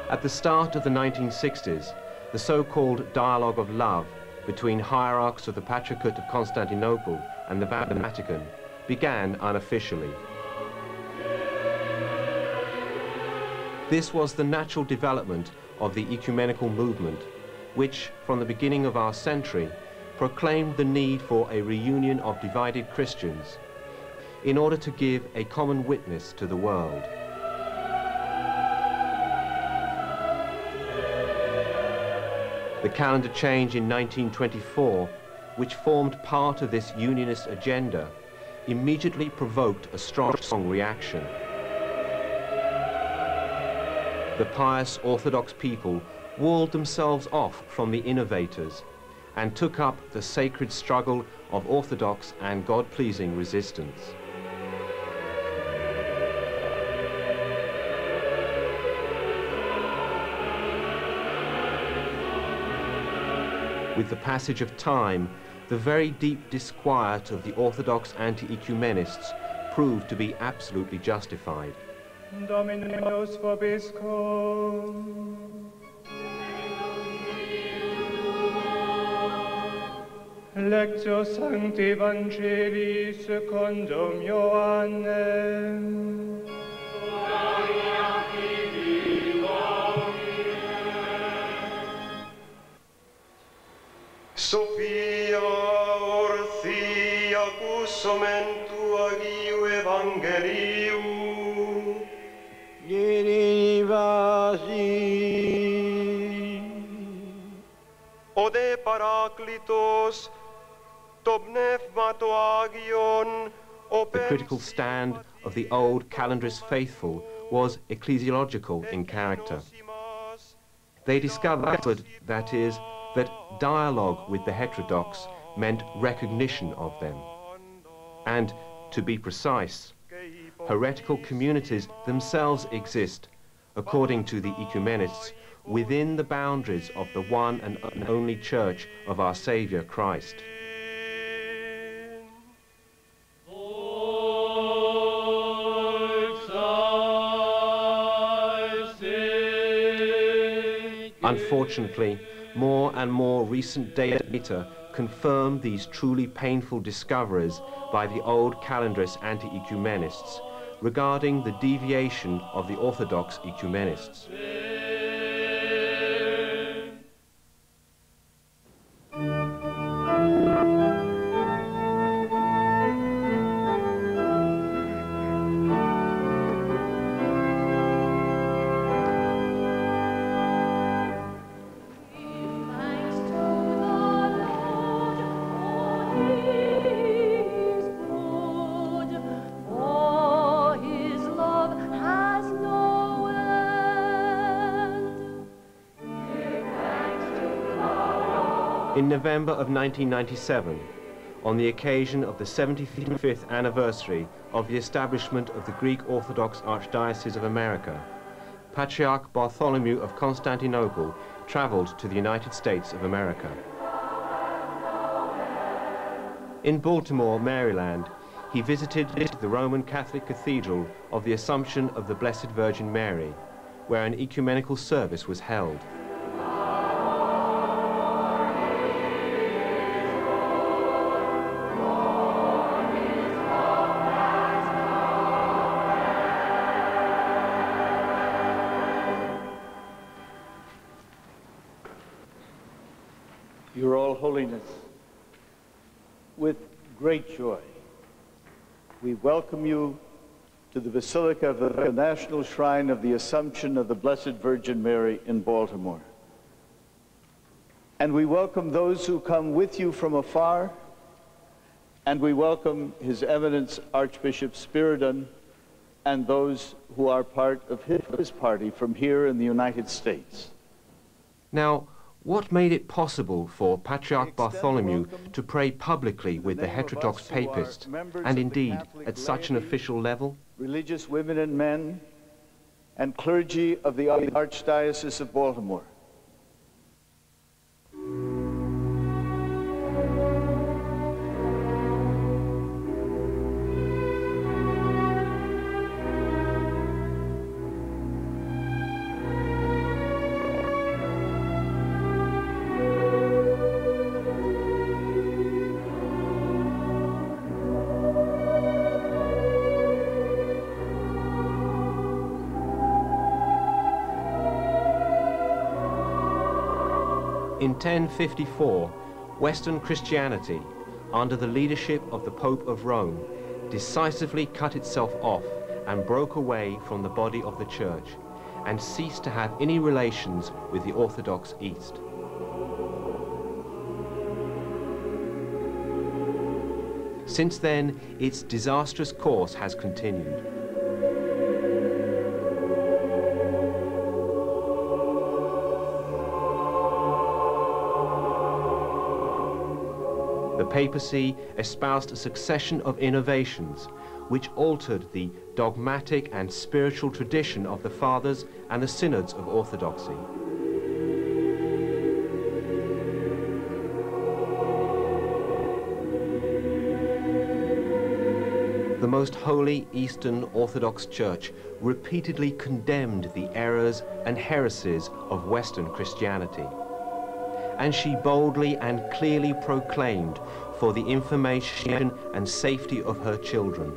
At the start of the 1960s, the so-called dialogue of love between hierarchs of the Patriarchate of Constantinople and the Vatican began unofficially. This was the natural development of the ecumenical movement, which, from the beginning of our century, proclaimed the need for a reunion of divided Christians in order to give a common witness to the world. The calendar change in 1924, which formed part of this unionist agenda, immediately provoked a strong reaction. The pious Orthodox people walled themselves off from the innovators and took up the sacred struggle of orthodox and God-pleasing resistance. With the passage of time, the very deep disquiet of the Orthodox anti-ecumenists proved to be absolutely justified. Dominus vobiscum. Lectio Sancti Evangelii secundum Ioannem. Sophia orthia cusomen tuagiu evangelium. Ode paraklitos to pneumato agion. The critical stand of the old calendarist faithful was ecclesiological in character. They discovered, that is, that dialogue with the heterodox meant recognition of them. And, to be precise, heretical communities themselves exist, according to the ecumenists, within the boundaries of the one and only Church of our Saviour Christ. Unfortunately, more and more recent data confirm these truly painful discoveries by the old calendarist anti-ecumenists regarding the deviation of the Orthodox ecumenists. In November of 1997, on the occasion of the 75th anniversary of the establishment of the Greek Orthodox Archdiocese of America, Patriarch Bartholomew of Constantinople traveled to the United States of America. In Baltimore, Maryland, he visited the Roman Catholic Cathedral of the Assumption of the Blessed Virgin Mary, where an ecumenical service was held. Your All Holiness, with great joy, we welcome you to the Basilica of the National Shrine of the Assumption of the Blessed Virgin Mary in Baltimore. And we welcome those who come with you from afar, and we welcome His Eminence Archbishop Spiridon and those who are part of his party from here in the United States. Now, what made it possible for Patriarch Bartholomew to pray publicly with the heterodox papists, and indeed at such an official level? Religious women and men, and clergy of the Archdiocese of Baltimore. In 1054, Western Christianity, under the leadership of the Pope of Rome, decisively cut itself off and broke away from the body of the Church and ceased to have any relations with the Orthodox East. Since then, its disastrous course has continued. The papacy espoused a succession of innovations which altered the dogmatic and spiritual tradition of the Fathers and the Synods of Orthodoxy. The Most Holy Eastern Orthodox Church repeatedly condemned the errors and heresies of Western Christianity, and she boldly and clearly proclaimed for the information and safety of her children.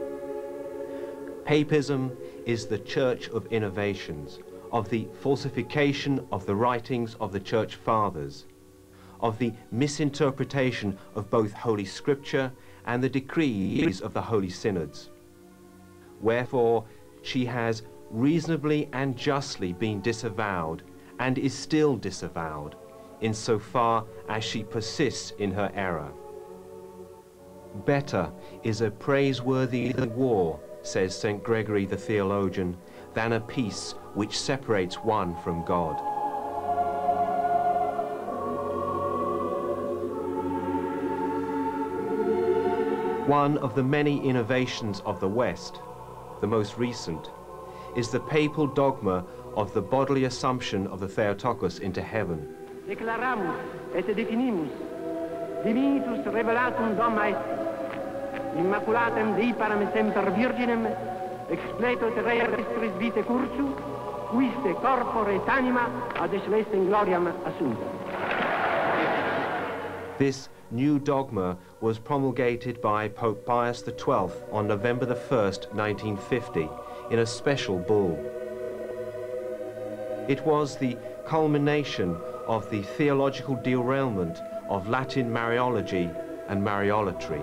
Papism is the church of innovations, of the falsification of the writings of the Church Fathers, of the misinterpretation of both Holy Scripture and the decrees of the Holy Synods. Wherefore, she has reasonably and justly been disavowed, and is still disavowed, insofar as she persists in her error. Better is a praiseworthy war, says St. Gregory the theologian, than a peace which separates one from God. One of the many innovations of the West, the most recent, is the papal dogma of the bodily assumption of the Theotokos into heaven. Declaramus et definimus divinitus revelatum dogma est immaculatem Dei param semper virginem expleto terrestris vitae cursu quiste corpore et anima ad celestem gloriam assumpta. This new dogma was promulgated by Pope Pius XII on November the 1st, 1950, in a special bull. It was the culmination of the theological derailment of Latin Mariology and Mariolatry.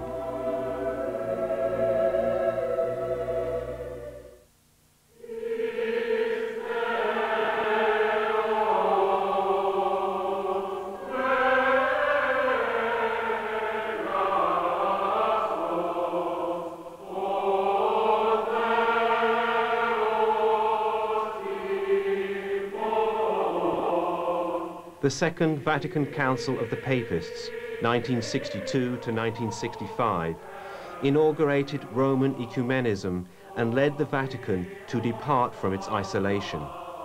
The Second Vatican Council of the Papists, 1962 to 1965, inaugurated Roman ecumenism and led the Vatican to depart from its isolation.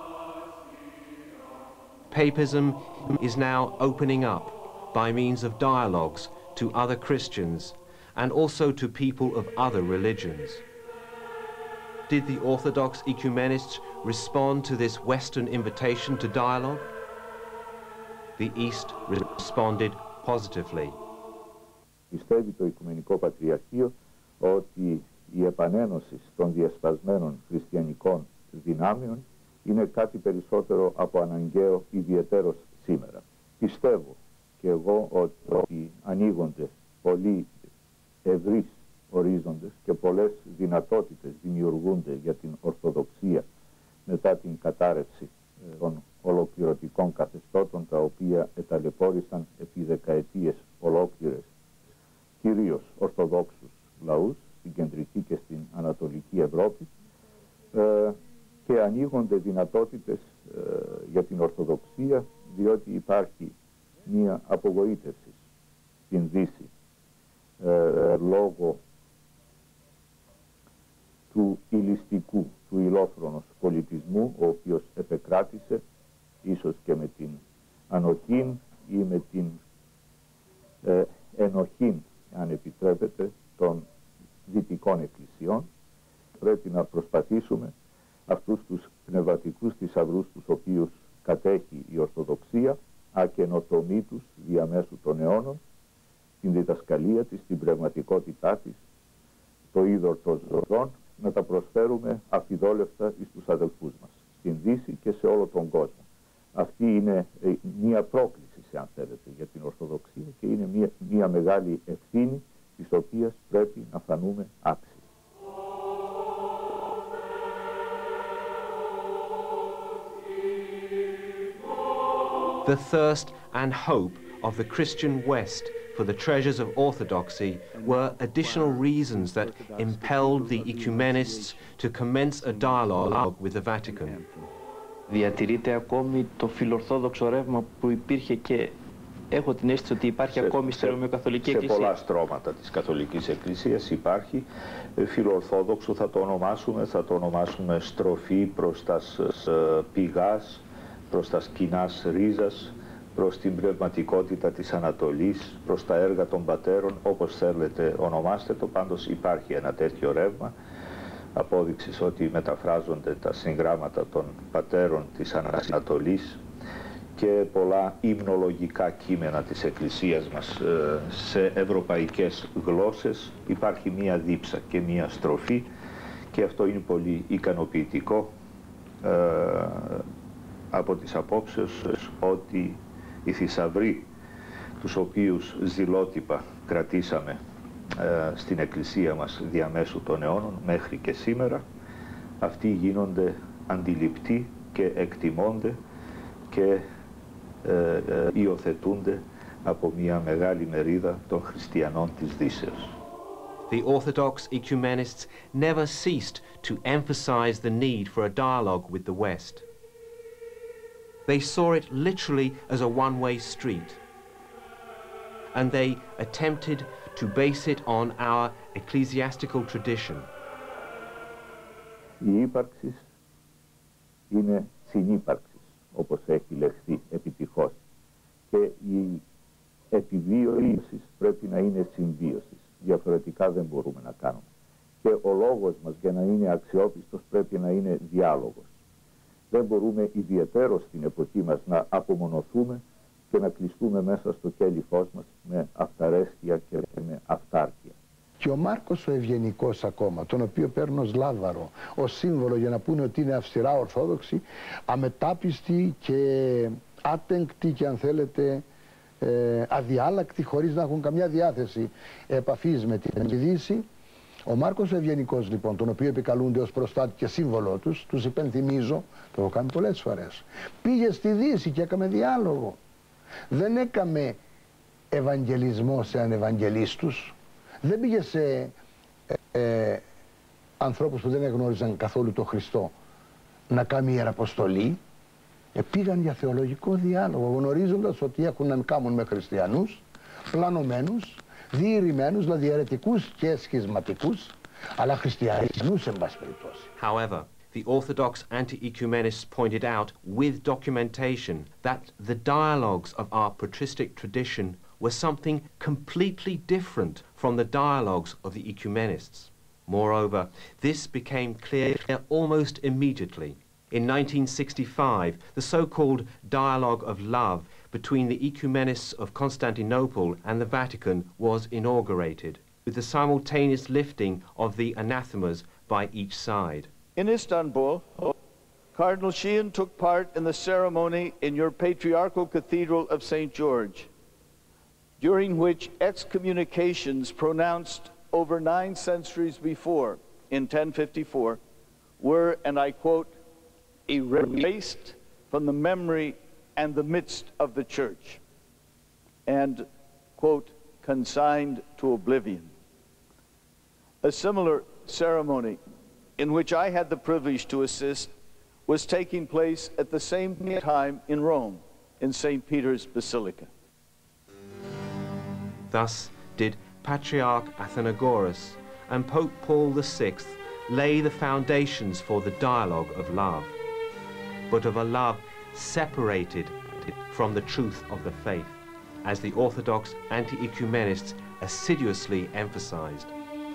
Papism is now opening up by means of dialogues to other Christians and also to people of other religions. Did the Orthodox ecumenists respond to this Western invitation to dialogue? The East responded positively. Πιστεύει το Οικουμενικό Πατριαρχείο ότι η επανένωση των διασπασμένων χριστιανικών δυνάμεων είναι κάτι περισσότερο από αναγκαίο ιδιαιτέρως σήμερα. Πιστεύω και εγώ ότι ανοίγονται πολλοί ευρύς ορίζοντες και πολλές δυνατότητες δημιουργούνται για την Ορθοδοξία μετά την κατάρρευση των ολοκληρωτικών καθεστώτων τα οποία εταλαιπώρησαν επί δεκαετίες ολόκληρες κυρίως Ορθοδόξους λαούς στην κεντρική και στην ανατολική Ευρώπη και ανοίγονται δυνατότητες για την Ορθοδοξία διότι υπάρχει μία απογοήτευση στην Δύση λόγω του ηλιστικού, του ηλόφρονος πολιτισμού ο οποίος επεκράτησε ίσως και με την ανοχή ή με την ενοχή, αν επιτρέπετε, των δυτικών εκκλησιών. Πρέπει να προσπαθήσουμε αυτούς τους πνευματικούς θησαυρούς τους οποίους κατέχει η Ορθοδοξία, ακαινοτομή τους διαμέσου των αιώνων, την διδασκαλία της, την πνευματικότητά της, το είδωρ των ζωών, να τα προσφέρουμε αφιδόλευτα στους αδελφούς μας, στην Δύση και σε όλο τον κόσμο. Αυτή είναι μια πρόκληση θέλετε, για την Ορθοδοξία και είναι μια μεγάλη ευθύνη της οποίας πρέπει να φανούμε άξιοι. The thirst and hope of the Christian West for the treasures of orthodoxy were additional reasons that impelled the ecumenists to commence a dialogue with the Vatican. Διατηρείται ακόμη το φιλορθόδοξο ρεύμα που υπήρχε και έχω την αίσθηση ότι υπάρχει ακόμη στη Ρωμαιοκαθολική Εκκλησία. Σε πολλά στρώματα της Καθολικής Εκκλησίας υπάρχει φιλορθόδοξο, θα το ονομάσουμε στροφή προς τα πηγάς, προς τα σκηνάς ρίζας, προς την πνευματικότητα της Ανατολής, προς τα έργα των πατέρων, όπως θέλετε ονομάστε το, πάντως υπάρχει ένα τέτοιο ρεύμα, απόδειξης ότι μεταφράζονται τα συγγράμματα των πατέρων της Ανατολής και πολλά υμνολογικά κείμενα της Εκκλησίας μας σε ευρωπαϊκές γλώσσες. Υπάρχει μία δίψα και μία στροφή και αυτό είναι πολύ ικανοποιητικό από τις απόψεις ότι οι θησαυροί τους οποίους ζηλότυπα κρατήσαμε στην Εκκλησία μας διαμέσου των αιώνων μέχρι και σήμερα, αυτοί γίνονται αντιληπτοί και εκτιμώνται και υιοθετούνται από μια μεγάλη μερίδα των χριστιανών της Δύσεως. The Orthodox ecumenists never ceased to emphasize the need for a dialogue with the West. They saw it literally as a one-way street, and they attempted to base it on our ecclesiastical tradition. Η ύπαρξη είναι συνύπαρξης, όπως έχει λεχθεί επιτυχώς, και η επιβίωση πρέπει να είναι συμβίωση. Διαφορετικά δεν μπορούμε να κάνουμε. Και ο λόγος μας για να είναι αξιόπιστος πρέπει να είναι διάλογος. Δεν μπορούμε ιδιαιτέρως στην εποχή μας να απομονωθούμε και να κλειστούμε μέσα στο κέλυφός μας με αυταρέσκεια και με αυτάρκεια. Και ο Μάρκος ο Ευγενικός ακόμα, τον οποίο παίρνω ως λάβαρο, ως σύμβολο για να πούνε ότι είναι αυστηρά ορθόδοξοι, αμετάπιστοι και άτεγκτοι και αν θέλετε αδιάλακτοι, χωρίς να έχουν καμιά διάθεση επαφής με την Δύση. Ο Μάρκος ο Ευγενικός λοιπόν, τον οποίο επικαλούνται ως προστάτη και σύμβολό τους, τους υπενθυμίζω, το έχω κάνει πολλές φορές, πήγε στη Δύση και έκαμε διάλογο. Δεν έκαμε ευαγγελισμό σε ανευαγγελίστους, δεν πήγε σε ανθρώπους που δεν εγνώριζαν καθόλου τον Χριστό να κάνει ιεραποστολή. Πήγαν για θεολογικό διάλογο, γνωρίζοντας ότι έχουν να κάνουν με χριστιανούς, πλανωμένους, διηρημένους, δηλαδή αιρετικούς και σχισματικούς, αλλά χριστιανούς εν πάση περιπτώσει. However, the Orthodox anti-ecumenists pointed out with documentation that the dialogues of our patristic tradition were something completely different from the dialogues of the ecumenists. Moreover, this became clear almost immediately. In 1965, the so-called Dialogue of Love between the ecumenists of Constantinople and the Vatican was inaugurated, with the simultaneous lifting of the anathemas by each side. In Istanbul, Cardinal Sheehan took part in the ceremony in your patriarchal cathedral of St. George, during which excommunications pronounced over 9 centuries before, in 1054, were, and I quote, erased from the memory and the midst of the church, and, quote, consigned to oblivion. A similar ceremony, in which I had the privilege to assist, was taking place at the same time in Rome, in St. Peter's Basilica. Thus did Patriarch Athenagoras and Pope Paul VI lay the foundations for the dialogue of love, but of a love separated from the truth of the faith, as the Orthodox anti-ecumenists assiduously emphasized.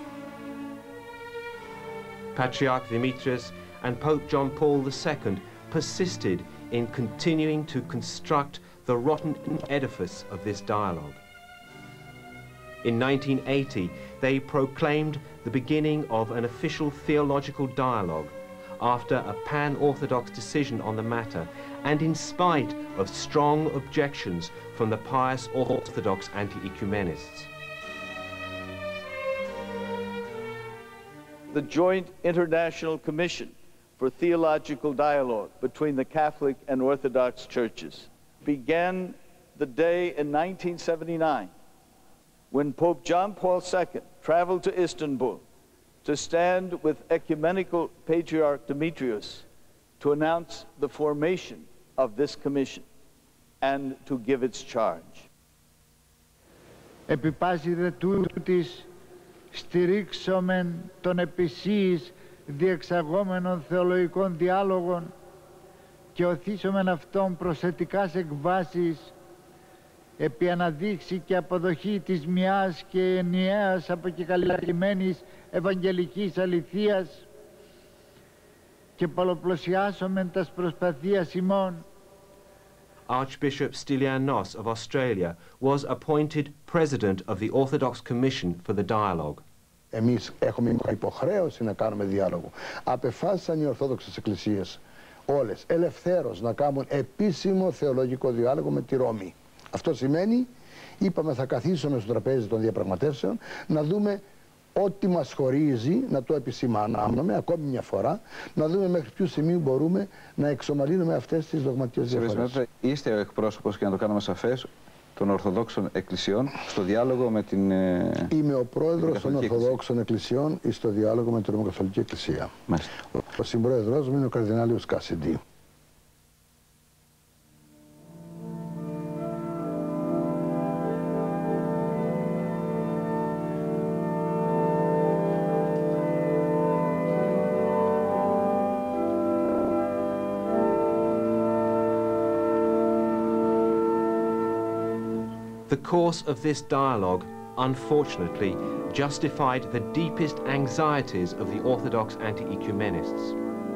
Patriarch Demetrius and Pope John Paul II persisted in continuing to construct the rotten edifice of this dialogue. In 1980, they proclaimed the beginning of an official theological dialogue, after a pan-Orthodox decision on the matter, and in spite of strong objections from the pious Orthodox anti-ecumenists. The Joint International Commission for Theological Dialogue between the Catholic and Orthodox churches began the day in 1979 when Pope John Paul II traveled to Istanbul to stand with Ecumenical Patriarch Demetrius to announce the formation of this commission and to give its charge. Επί πάση δε τούτης στηρίξομεν των επισύης διεξαγόμενων θεολογικών διάλογων και οθήσομεν αυτών προσθετικάς εκβάσεις επί αναδείξη και αποδοχή της μιας και ενιαίας αποκεκαλυμμένης ευαγγελικής αληθείας και πολλοπλωσιάσομεν τας προσπαθίας ημών. Archbishop Stylianos of Australia was appointed president of the Orthodox Commission for the Dialogue. Εμείς έχουμε υποχρέωση να κάνουμε διάλογο. Απεφάσισαν οι Ορθόδοξες Εκκλησίες όλες ελευθέρως να κάνουν επίσημο θεολογικό διάλογο με τη Ρώμη. Αυτό σημαίνει, είπαμε, θα καθίσουμε στο τραπέζι των διαπραγματεύσεων να δούμε ό,τι μας χωρίζει, να το επισημάνουμε ακόμη μια φορά, να δούμε μέχρι ποιο σημείο μπορούμε να εξομαλύνουμε αυτές τις δογματικές διαφορές. Είστε ο εκπρόσωπος, και να το κάνουμε σαφές, των Ορθοδόξων Εκκλησιών στο διάλογο με την... Είμαι ο πρόεδρος των Ορθοδόξων Εκκλησιών στο διάλογο με την Ρωμακαθολική Εκκλησία. Μάλιστα. Ο συμπρόεδρος μου είναι ο Καρδινάλιος Κάσιντι. The course of this dialogue, unfortunately, justified the deepest anxieties of the Orthodox anti-ecumenists.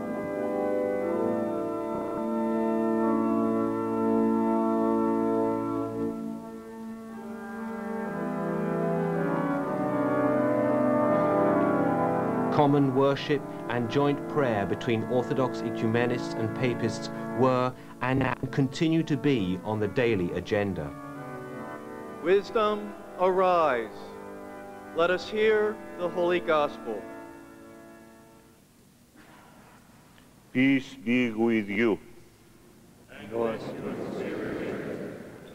Common worship and joint prayer between Orthodox ecumenists and papists were and continue to be on the daily agenda. Wisdom, arise. Let us hear the Holy Gospel. Peace be with you. And with your spirit.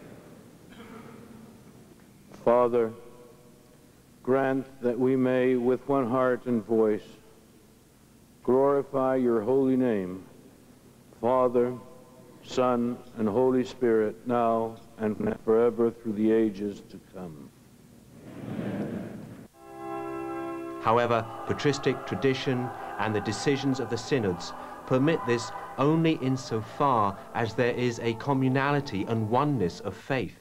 Father, grant that we may, with one heart and voice, glorify your holy name, Father, Son, and Holy Spirit, now and forever through the ages to come. However, patristic tradition and the decisions of the synods permit this only insofar as there is a communality and oneness of faith.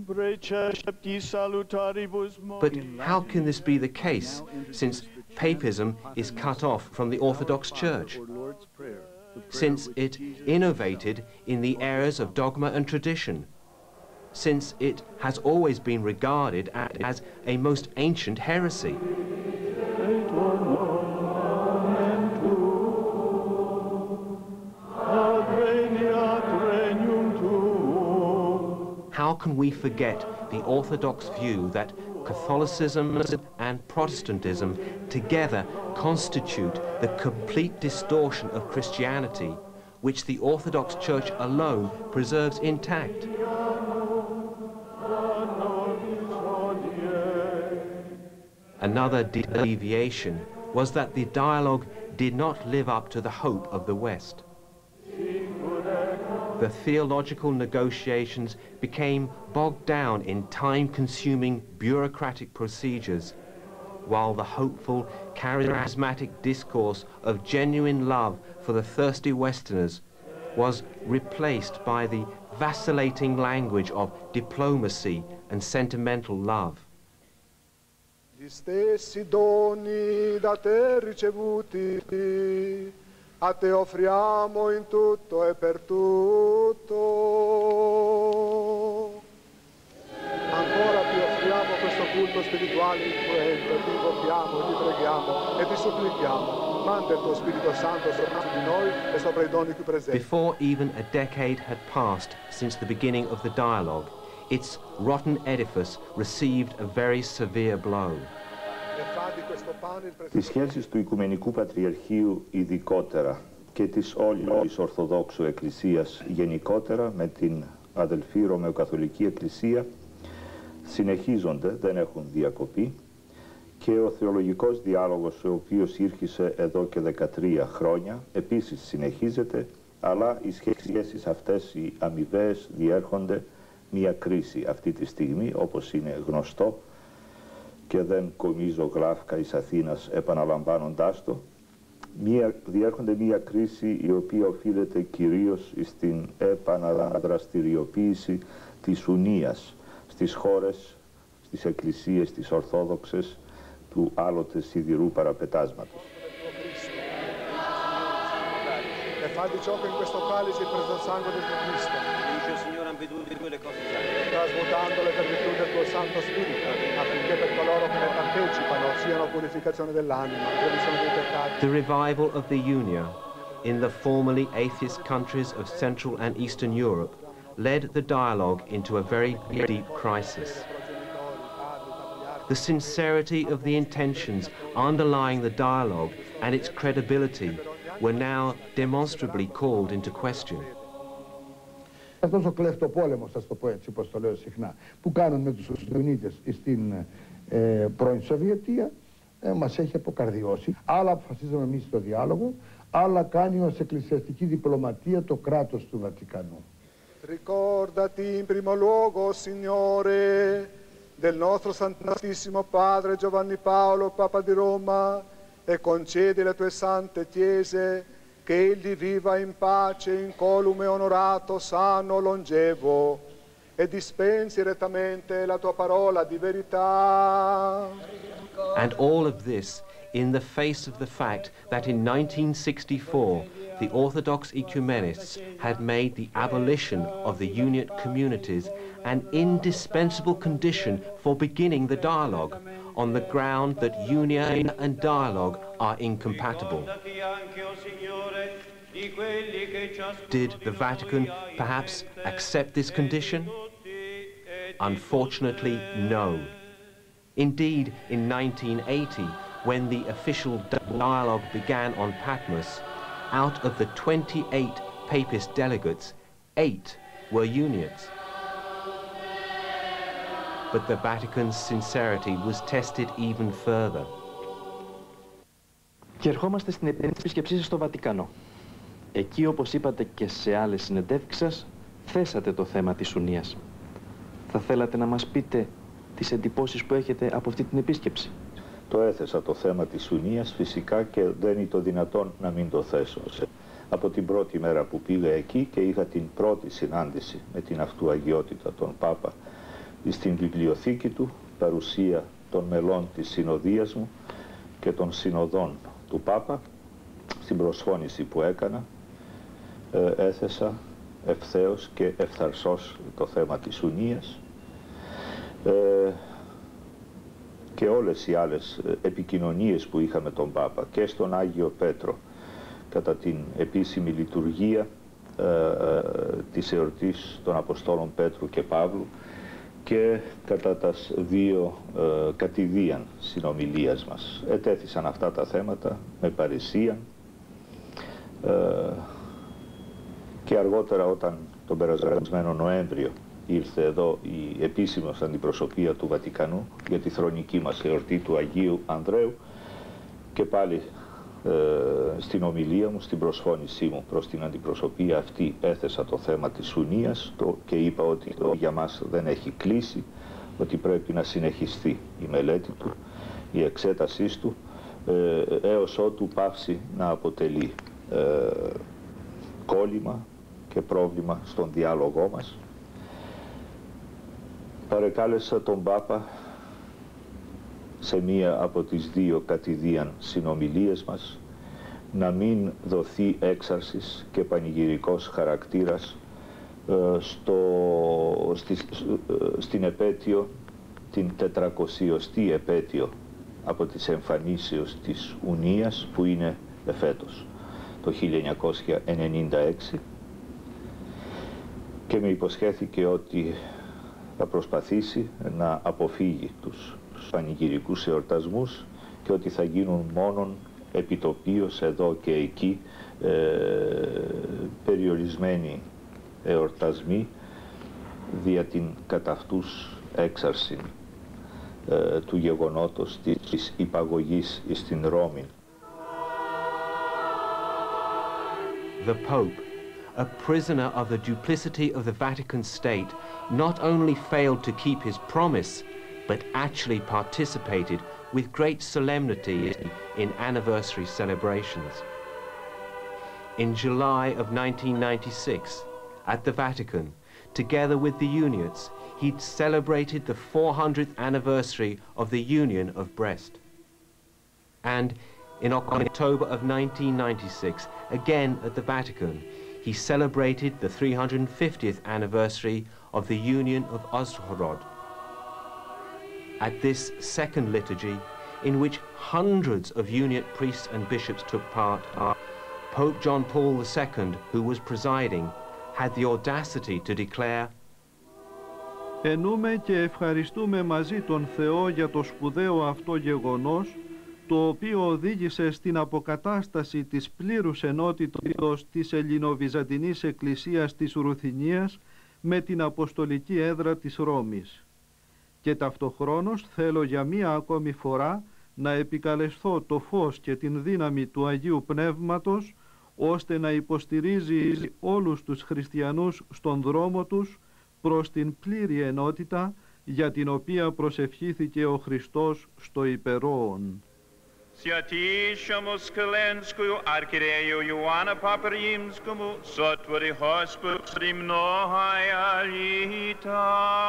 But how can this be the case, since papism is cut off from the Orthodox Church? Since it innovated in the areas of dogma and tradition? Since it has always been regarded as a most ancient heresy? How can we forget the Orthodox view that Catholicism and Protestantism together constitute the complete distortion of Christianity, which the Orthodox Church alone preserves intact? Another deviation was that the dialogue did not live up to the hope of the West. The theological negotiations became bogged down in time-consuming bureaucratic procedures, while the hopeful, charismatic discourse of genuine love for the thirsty Westerners was replaced by the vacillating language of diplomacy and sentimental love. Gli stessi doni da te ricevuti, a te offriamo in tutto e per tutto. Ancora ti offriamo questo culto spirituale influente, ti invochiamo, ti preghiamo e ti supplichiamo. Manda il tuo Spirito Santo sopra di noi e sopra i doni qui presenti. Before even a decade had passed since the beginning of the dialogue, its rotten edifice received a very severe blow. Οι σχέσεις του Οικουμενικού Πατριαρχείου ειδικότερα και της όλης Ορθοδόξου Εκκλησίας γενικότερα με την αδελφή Ρωμαιοκαθολική Εκκλησία συνεχίζονται, δεν έχουν διακοπεί, και ο θεολογικός διάλογος, ο οποίος ήρχισε εδώ και 13 χρόνια, επίσης συνεχίζεται, αλλά οι σχέσεις αυτές οι αμοιβαίες διέρχονται μια κρίση αυτή τη στιγμή, όπως είναι γνωστό, και δεν κομίζω γλάφκα εις Αθήνας επαναλαμβάνοντάς το. Διέρχονται μια κρίση η οποία οφείλεται κυρίως στην επαναδραστηριοποίηση της ουνίας στις χώρες, στις εκκλησίες, τις Ορθόδοξες του άλλοτε σιδηρού παραπετάσματος. E fa di ciò che in questo calice il preso sangue del tuo Cristo, trasmutandole per virtù del tuo Santo Spirito, affinché per coloro che ne partecipano siano purificazione dell'anima, remissione dei peccati. The revival of the Unia in the formerly atheist countries of Central and Eastern Europe led the dialogue into a very deep crisis. The sincerity of the intentions underlying the dialogue and its credibility were now demonstrably called into question. Αυτός ο κλεφτοπόλεμος, ας το πω έτσι, όπως το λέω συχνά, που κάνουν με τους Ιουνίτες στην πρώην Σοβιετία, μας έχει αποκαρδιώσει. Άλλα αποφασίζαμε εμείς στο διάλογο, άλλα κάνει ως εκκλησιαστική διπλωματία το κράτος του Βατικανού. Ricordati in primo luogo, Signore, del nostro Santissimo Padre Giovanni Paolo, Papa di Roma, e concedi alle tue sante chiese che egli viva in pace, incolume, onorato, sano, longevo, e dispensi rettamente la tua parola di verità. And all of this in the face of the fact that in 1964 the Orthodox ecumenists had made the abolition of the Uniate communities an indispensable condition for beginning the dialogue, on the ground that union and dialogue are incompatible. Did the Vatican perhaps accept this condition? Unfortunately, no. Indeed, in 1980, when the official dialogue began on Patmos, out of the 28 Papist delegates, 8 were Uniates. But the Vatican's sincerity was tested even further. Και ερχόμαστε στην επίσκεψή σας στο Βατικανό. Εκεί, όπως είπατε και σε άλλες συνεντεύξεις σας, θέσατε το θέμα της ουνίας. Θα θέλατε να μας πείτε τις εντυπώσεις που έχετε από αυτή την επίσκεψη? Το έθεσα το θέμα της ουνίας φυσικά και δεν είναι το δυνατόν να μην το θέσω. Από την πρώτη μέρα που πήγα εκεί και είχα την πρώτη συνάντηση με την αυτού αγιότητα τον Πάπα στην βιβλιοθήκη του, παρουσία των μελών της συνοδείας μου και των συνοδών του Πάπα, στην προσφώνηση που έκανα, έθεσα ευθέως και ευθαρσώς το θέμα της ουνίας και όλες οι άλλες επικοινωνίες που είχαμε τον Πάπα και στον Άγιο Πέτρο κατά την επίσημη λειτουργία της εορτής των Αποστόλων Πέτρου και Παύλου και κατά τας δύο κατηδίαν συνομιλίας μας. Ετέθησαν αυτά τα θέματα με παρησία και αργότερα όταν τον περασμένο Νοέμβριο ήρθε εδώ η επίσημος αντιπροσωπεία του Βατικανού για τη θρονική μας εορτή του Αγίου Ανδρέου και πάλι στην ομιλία μου, στην προσφώνησή μου προς την αντιπροσωπεία αυτή έθεσα το θέμα της ουνίας και είπα ότι για μας δεν έχει κλείσει, ότι πρέπει να συνεχιστεί η μελέτη του, η εξέτασή του έως ότου πάυσει να αποτελεί κόλλημα και πρόβλημα στον διάλογό μας. Παρεκάλεσα τον Πάπα σε μία από τις δύο κατηδίαν συνομιλίες μας να μην δοθεί έξαρσης και πανηγυρικός χαρακτήρας στην επέτειο την 400η επέτειο από τις εμφανίσεως της Ουνίας, που είναι εφέτος, το 1996, και με υποσχέθηκε ότι θα προσπαθήσει να αποφύγει τους πανηγυρικούς εορτασμούς και ότι θα γίνουν μόνον επιτοπίως εδώ και εκεί περιορισμένοι εορτασμοί δια την κατά αυτούς έξαρση του γεγονότος της υπαγωγής στην Ρώμη. The Pope, a prisoner of the duplicity of the Vatican State, not only failed to keep his promise, but actually participated with great solemnity in anniversary celebrations. In July of 1996, at the Vatican, together with the Uniates, he'd celebrated the 400th anniversary of the Union of Brest. And in October of 1996, again at the Vatican, he celebrated the 350th anniversary of the Union of Uzhhorod. At this second liturgy, in which hundreds of Uniate priests and bishops took part, Pope John Paul II, who was presiding, had the audacity to declare, «Ενούμε και ευχαριστούμε μαζί τον Θεό για το σπουδαίο αυτό γεγονός, το οποίο οδήγησε στην αποκατάσταση της πλήρους ενότητος της Ελληνοβυζαντινής Εκκλησίας της Ρουθινίας με την Αποστολική Έδρα της Ρώμης. Και ταυτοχρόνως θέλω για μία ακόμη φορά να επικαλεσθώ το φως και την δύναμη του Αγίου Πνεύματος, ώστε να υποστηρίζει όλους τους χριστιανούς στον δρόμο τους προς την πλήρη ενότητα για την οποία προσευχήθηκε ο Χριστός στο υπερόον». Святейшему Скеленскую архиерею Иоанна Папу Римскому сотвори Господи многая лета.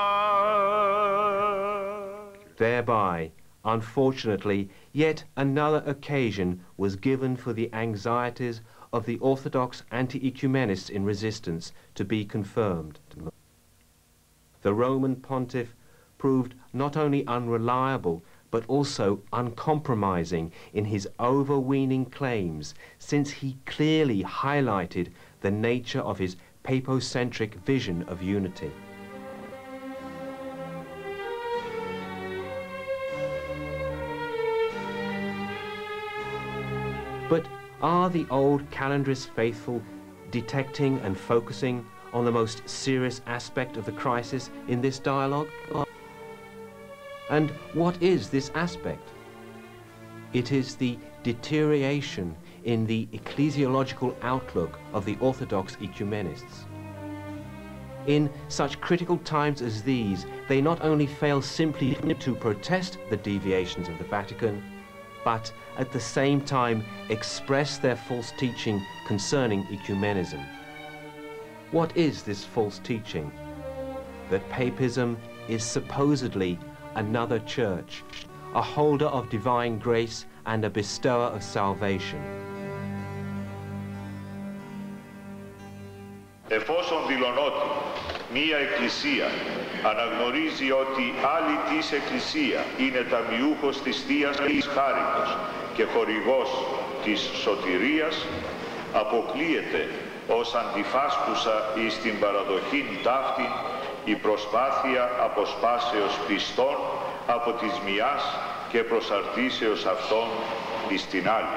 Thereby, unfortunately, yet another occasion was given for the anxieties of the Orthodox anti-ecumenists in resistance to be confirmed. The Roman pontiff proved not only unreliable, but also uncompromising in his overweening claims, since he clearly highlighted the nature of his papocentric vision of unity. But are the old calendarist faithful detecting and focusing on the most serious aspect of the crisis in this dialogue? And what is this aspect? It is the deterioration in the ecclesiological outlook of the Orthodox ecumenists. In such critical times as these, they not only fail simply to protest the deviations of the Vatican, but at the same time express their false teaching concerning ecumenism. What is this false teaching? That papism is supposedly another church, a holder of divine grace and a bestower of salvation. Εφόσον δηλωνότι μία εκκλησία αναγνωρίζει ότι άλλη της εκκλησία είναι ταμιούχος της Θείας Χάριτος και χορηγός της σωτηρίας, αποκλείεται ως αντιφάσκουσα εις την παραδοχήν ταύτην η προσπάθεια αποσπάσεως πιστών από της μιας και προσαρτήσεως αυτών εις την άλλη.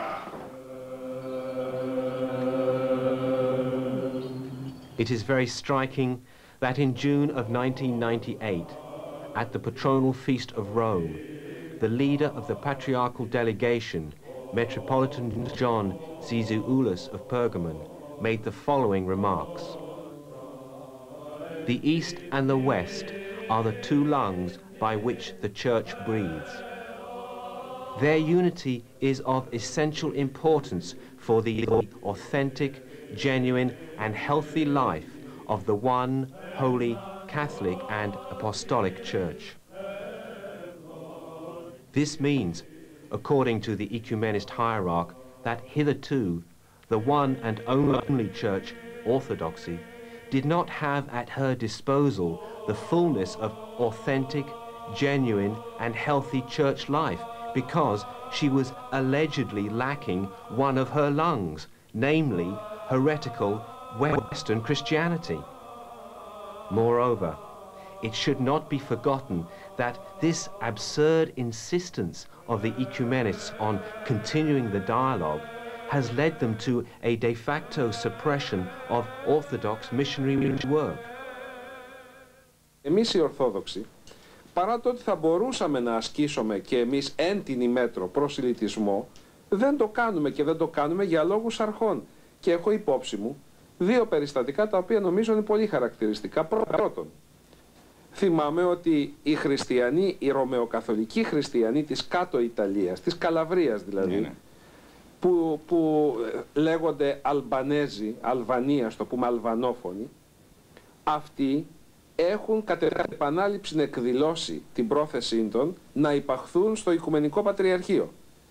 It is very striking that in June of 1998, at the patronal feast of Rome, the leader of the patriarchal delegation, Metropolitan John Zizioulas of Pergamon, made the following remarks. The East and the West are the two lungs by which the Church breathes. Their unity is of essential importance for the authentic, genuine and healthy life of the one holy Catholic and Apostolic Church. This means, according to the ecumenist hierarch, that hitherto the one and only Church, Orthodoxy, did not have at her disposal the fullness of authentic, genuine and healthy church life because she was allegedly lacking one of her lungs, namely heretical Western Christianity. Moreover, it should not be forgotten that this absurd insistence of the ecumenists on continuing the dialogue has led them to a de facto suppression of Orthodox missionary work. Εμείς οι Ορθόδοξοι, παρά το ότι θα μπορούσαμε να ασκήσουμε και εμείς έντινη μέτρο προσιλητισμό, δεν το κάνουμε και δεν το κάνουμε για λόγους αρχών. Και έχω υπόψη μου δύο περιστατικά τα οποία νομίζω είναι πολύ χαρακτηριστικά. Πρώτον, θυμάμαι ότι οι χριστιανοί, οι ρωμαιοκαθολικοί χριστιανοί της κάτω Ιταλίας, της Καλαβρίας δηλαδή, που λέγονται Αλμπανέζοι, Αλβανία, στο πούμε αλβανόφωνοι, αυτοί έχουν κατ' επανάληψη εκδηλώσει την πρόθεσή των να υπαχθούν στο Οικουμενικό Πατριαρχείο.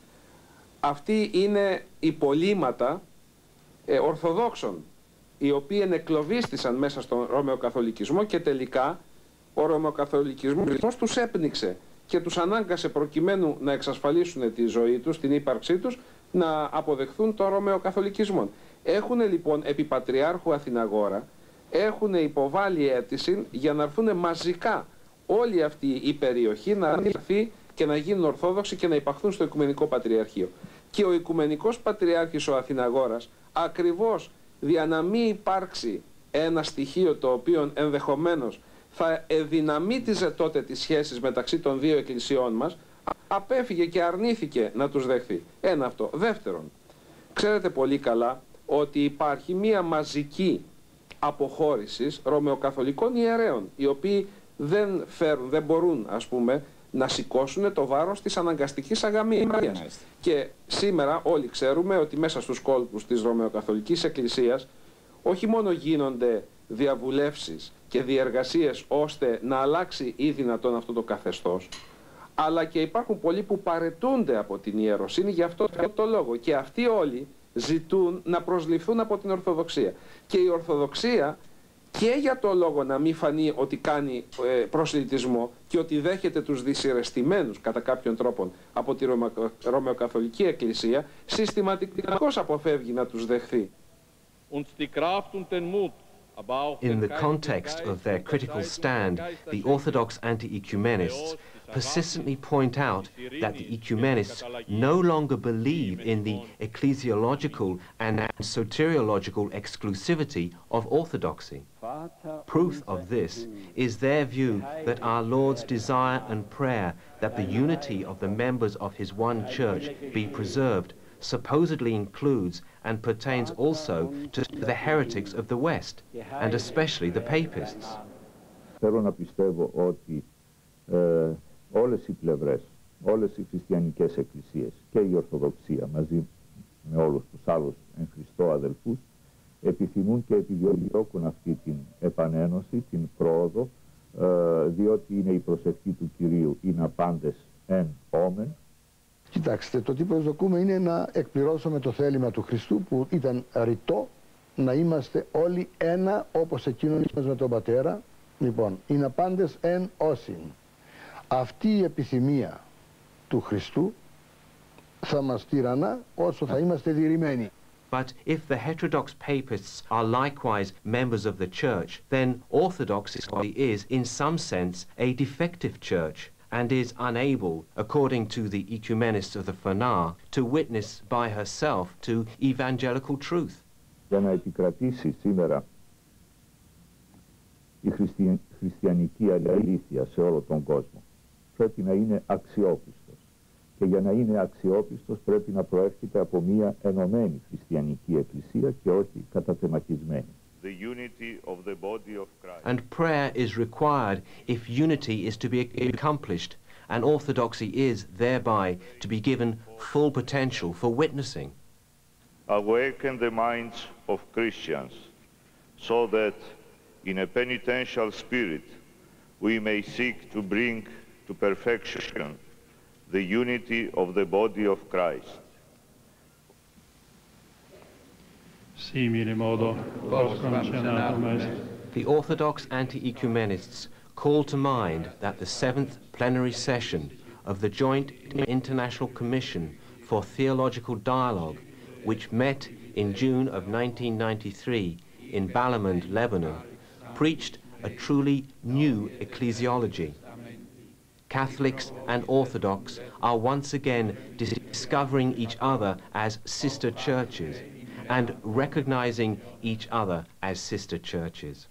Αυτοί είναι υπολείμματα Ορθοδόξων, οι οποίοι ενεκλωβίστησαν μέσα στον Ρωμαιοκαθολικισμό και τελικά ο Ρωμαιοκαθολικισμός τους έπνιξε και τους ανάγκασε προκειμένου να εξασφαλίσουν τη ζωή τους, την ύπαρξή τους, να αποδεχθούν το Ρωμαιοκαθολικισμό. Έχουν λοιπόν επί Πατριάρχου Αθηναγόρα, έχουν υποβάλει αίτηση για να έρθουν μαζικά όλη αυτή η περιοχή να έρθει και να γίνουν Ορθόδοξοι και να υπαχθούν στο Οικουμενικό Πατριαρχείο. Και ο Οικουμενικός Πατριάρχης ο Αθηναγόρας, ακριβώς για να μην υπάρξει ένα στοιχείο το οποίο ενδεχομένως θα εδυναμίτιζε τότε τις σχέσεις μεταξύ των δύο εκκλησιών μας, απέφυγε και αρνήθηκε να τους δεχθεί. Ένα αυτό. Δεύτερον, ξέρετε πολύ καλά ότι υπάρχει μία μαζική αποχώρησης ρωμαιοκαθολικών ιερέων, οι οποίοι δεν μπορούν, ας πούμε, να σηκώσουν το βάρος της αναγκαστικής αγαμίας. Και σήμερα όλοι ξέρουμε ότι μέσα στους κόλπους της Ρωμαιοκαθολικής Εκκλησίας όχι μόνο γίνονται διαβουλεύσεις και διεργασίες ώστε να αλλάξει ή δυνατόν αυτό το καθεστώς, αλλά και υπάρχουν πολλοί που παρετούνται από την ιεροσύνη για αυτό το λόγο. Και αυτοί όλοι ζητούν να προσληφθούν από την Ορθοδοξία. Και η Ορθοδοξία και για το λόγο να μην φανεί ότι κάνει προσελητισμό και ότι δέχεται τους δυσυρεστημένους κατά κάποιον τρόπο από τη Ρωμαιοκαθολική Εκκλησία, συστηματικώς αποφεύγει να τους δεχθεί. In the context of their critical stand, the Orthodox anti-ecumenists persistently point out that the ecumenists no longer believe in the ecclesiological and soteriological exclusivity of orthodoxy. Proof of this is their view that our Lord's desire and prayer that the unity of the members of his one church be preserved supposedly includes and pertains also to the heretics of the West, and especially the papists. Θέλω να πιστεύω ότι όλες οι πλευρές, όλες οι χριστιανικές εκκλησίες και η Ορθοδοξία μαζί με όλους τους άλλους εν Χριστώ αδελφούς επιθυμούν και επιδιώκουν αυτή την επανένωση, την πρόοδο, διότι είναι η προσευχή του Κυρίου είναι απάντες εν όμεν. Κοιτάξτε, το τι προσδοκούμε είναι να εκπληρώσουμε το θέλημα του Χριστού που ήταν ρητό, να είμαστε όλοι ένα όπως εκείνος με τον Πατέρα. Λοιπόν, είναι απάντες εν όσην. Αυτή η επιθυμία του Χριστού θα μας τυραννά όσο θα είμαστε διηρημένοι. But if the heterodox papists are likewise members of the church, then Orthodoxy is, in some sense, a defective church and is unable, according to the ecumenists of the Synod, to witness by herself to evangelical truth. Για να επικρατήσει σήμερα η χριστιανική αλήθεια σε όλο τον κόσμο, πρέπει να είναι αξιόπιστος. Και για να είναι αξιόπιστος πρέπει να προέρχεται από μια ενωμένη χριστιανική εκκλησία και όχι κατατεμαχισμένη. And prayer is required if unity is to be accomplished, and orthodoxy is thereby to be given full potential for witnessing. Awaken the minds of Christians so that in a penitential spirit we may seek to bring to perfection the unity of the body of Christ. The Orthodox anti-ecumenists call to mind that the 7th plenary session of the Joint International Commission for Theological Dialogue, which met in June of 1993 in Balamand, Lebanon, preached a truly new ecclesiology. Catholics and Orthodox are once again discovering each other as sister churches and recognizing each other as sister churches.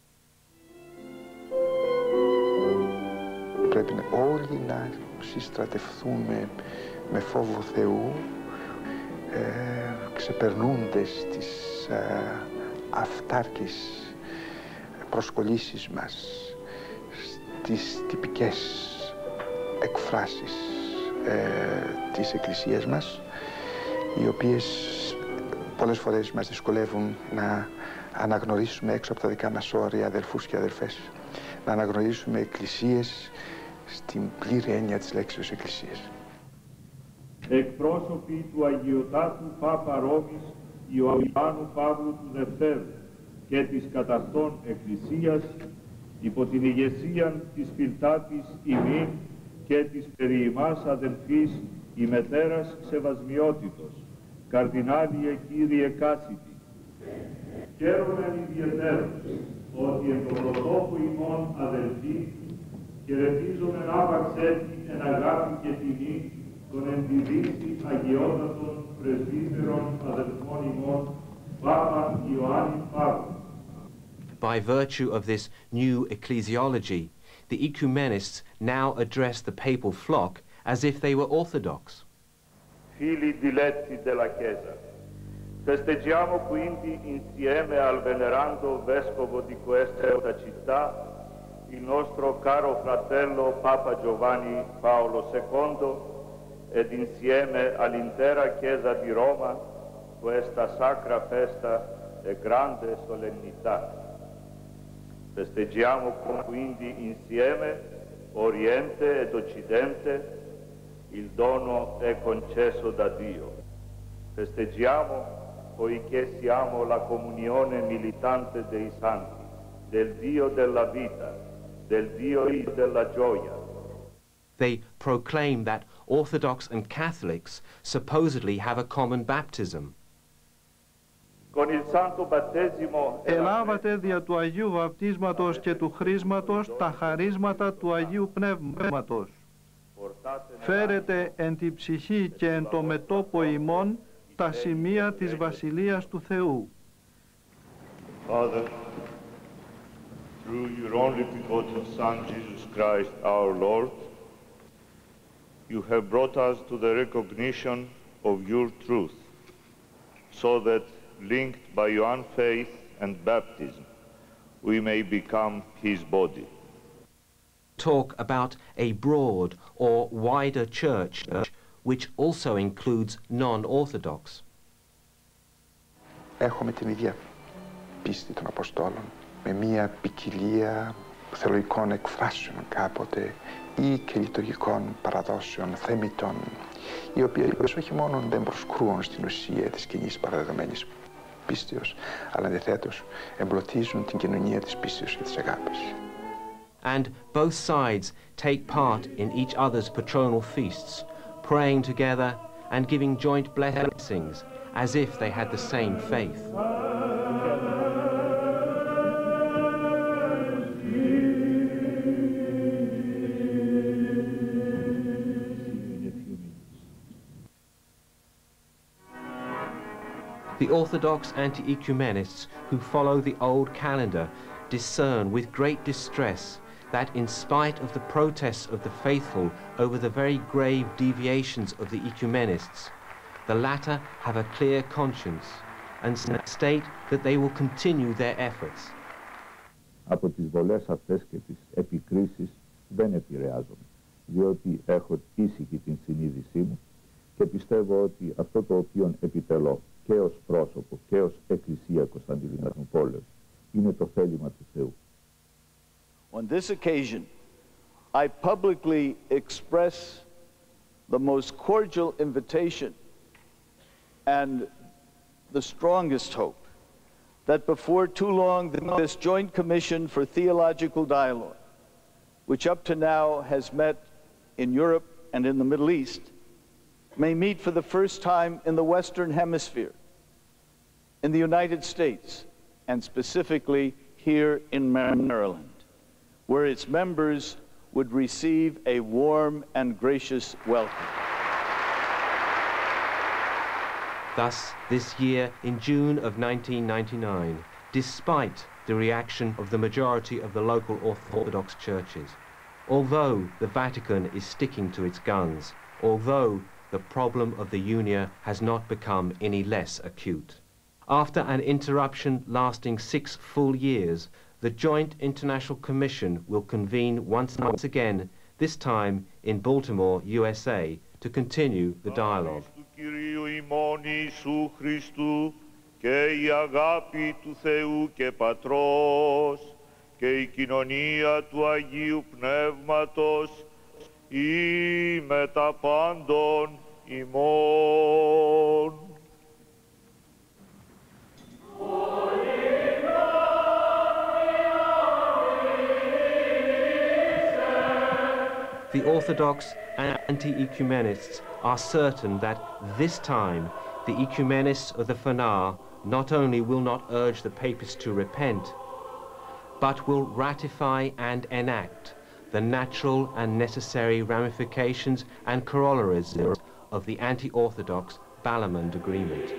Πρέπει όλοι να συστρατευτούμε με φόβο Θεού, ξεπερνούντες τις αυτάρκεις προσκολήσεις μας, στις τυπικές εκφράσεις της Εκκλησίας μας, οι οποίες πολλές φορές μας δυσκολεύουν να αναγνωρίσουμε έξω από τα δικά μας όρια αδελφούς και αδελφές, να αναγνωρίσουμε εκκλησίες στην πλήρη έννοια της λέξης εκκλησίας. Εκπρόσωποι του Αγιοτάτου Πάπα Ρώμης Ιωάννου Παύλου του Δευτέρου και της καταυτών Εκκλησίας, υπό την ηγεσία της Φιλτάτης ημίν και της περί ημάς αδελφής ημετέρας Σεβασμιότητος, Καρδινάλιε Κύριε Κάσιτη. Χαίρομαι ιδιαιτέρως ότι εν το πρωτόκου ημών αδελφοί χαιρετίζομαι άπαξ έτσι εν αγάπη και τιμή των εν τη δύση αγιότατων πρεσβύτερων αδελφών ημών Πάπα Ιωάννη Παύλου. By virtue of this new ecclesiology, the ecumenists now address the papal flock as if they were Orthodox. Fili diletti della Chiesa, festeggiamo quindi insieme al venerando vescovo di questa città, il nostro caro fratello Papa Giovanni Paolo II, ed insieme all'intera Chiesa di Roma questa sacra festa e grande solennità. Festeggiamo quindi insieme, Oriente ed Occidente, il dono è concesso da Dio. Festeggiamo poiché siamo la comunione militante dei santi, del Dio della vita, del Dio della gioia. They proclaim that Orthodox and Catholics supposedly have a common baptism. Ελάβατε δια του Αγίου Βαπτίσματος και του χρίσματος τα χαρίσματα του Αγίου Πνεύματος. Φέρετε εν τη ψυχή και εν το μετώπο ημών τα σημεία της Βασιλείας του Θεού. Father, through your only begotten Son, Jesus Christ, our Lord, you have brought us to the recognition of your truth, so that, linked by your faith and baptism, we may become his body. Talk about a broad or wider church which also includes non-Orthodox. Έχουμε την ίδια πίστη των Αποστόλων, με μία ποικιλία θεολογικών εκφράσεων κάποτε ή και λειτουργικών παραδόσεων θεμητών, οι οποίες όχι μόνο δεν προσκρούουν στην ουσία της κοινής παραδεδομένης πίστεως, αλλά αντιθέτως εμπλουτίζουν την κοινωνία της πίστεως και της αγάπης. And both sides take part in each other's patronal feasts, praying together and giving joint blessings as if they had the same faith. The Orthodox anti-ecumenists who follow the old calendar discern with great distress that in spite of the protests of the faithful over the very grave deviations of the ecumenists, the latter have a clear conscience and state that they will continue their efforts. Από τις βολές αυτές και τις επικρίσεις δεν επηρεάζομαι, διότι έχω ήσυχη την συνείδησή μου και πιστεύω ότι αυτό το οποίο επιτελώ και ως πρόσωπο και ως Εκκλησία Κωνσταντινούπολης είναι το θέλημα του Θεού. On this occasion, I publicly express the most cordial invitation and the strongest hope that before too long this Joint Commission for Theological Dialogue which up to now has met in Europe and in the Middle East, may meet for the first time in the Western Hemisphere, in the United States, and specifically here in Maryland, where its members would receive a warm and gracious welcome. Thus, this year, in June of 1999, despite the reaction of the majority of the local Orthodox churches, although the Vatican is sticking to its guns, although the problem of the Unia has not become any less acute. After an interruption lasting 6 full years, the Joint International Commission will convene once again, this time in Baltimore, USA, to continue the dialogue. Και η αγάπη του Θεού και Πατρός και η κοινωνία του Αγίου Πνεύματος ή με τα πάντων ημών. The Orthodox and anti-ecumenists are certain that this time the ecumenists of the Synod not only will not urge the papists to repent, but will ratify and enact the natural and necessary ramifications and corollaries of the anti-Orthodox Balamand Agreement.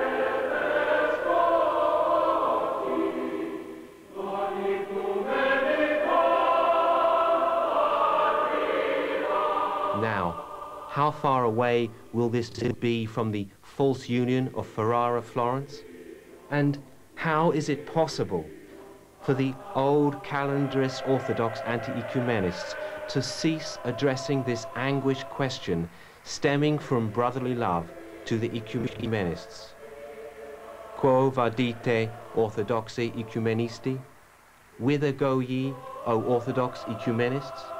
Now, how far away will this be from the false union of Ferrara, Florence? And how is it possible for the old calendarist Orthodox anti-ecumenists to cease addressing this anguished question stemming from brotherly love to the ecumenists? Quo vadite, Orthodoxy ecumenisti? Whither go ye, O Orthodox ecumenists?